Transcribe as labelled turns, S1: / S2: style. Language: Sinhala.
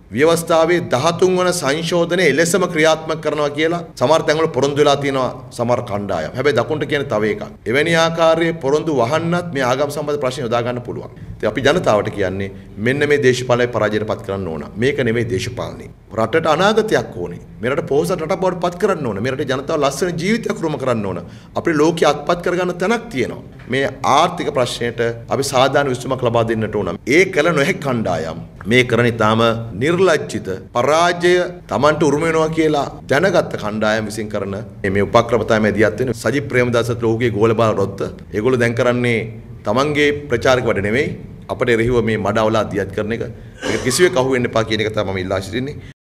S1: ව්‍යවස්ථාවේ 13 වන සංශෝධනය එලෙසම ක්‍රියාත්මක කරනවා කියලා සමහර තැන්වල පොරොන්දු වෙලා තියෙනවා සමහර කණ්ඩායම්. හැබැයි දකුණට කියන්නේ තව එකක්. එවැනි ආකාරයේ පොරොන්දු වහන්නත් මේ ආගම් සම්බන්ධ ප්‍රශ්න යොදා ගන්න පුළුවන්. ඉතින් අපි ජනතාවට කියන්නේ මෙන්න මේ දේශපාලනය පරාජයට පත් කරන්න ඕන. මේක නෙමෙයි දේශපාලනය. රටට අනාගතයක් ඕනේ. මේ රට පොහොසත් රටක් බවට පත් කරන්න ඕන. මේ රටේ ජනතාව ලස්සන ජීවිතයක් උරුම කරන්න ඕන. අපේ ලෝකයේ අත්පත් කරගන්න තැනක් තියෙනවා. මේ ආර්ථික ප්‍රශ්නයට අපි සාධාරණ විසඳුමක් ලබා දෙන්නට ඕන. ඒ කල නොහැකි කණ්ඩායම් මේ කරන ඉතාම නිර්ලජ්ජිත පරාජය Tamanට උරුම වෙනවා කියලා දැනගත්ත කණ්ඩායම් විසින් කරන මේ උපක්‍රම තමයි දියත් වෙන්නේ. සජිත් ප්‍රේමදාසත් ලෝකයේ ගෝලබාල රොත්ත. ඒගොල්ලෝ දැන් කරන්නේ Tamanගේ ප්‍රචාරක වැඩ නෙමෙයි අපට එරෙහිව මේ මඩ අවලා දියත් කරන එක. ඒක කිසිවෙක් අහුවෙන්න එපා කියන එක තමයි මම ඉල්ලා සිටින්නේ.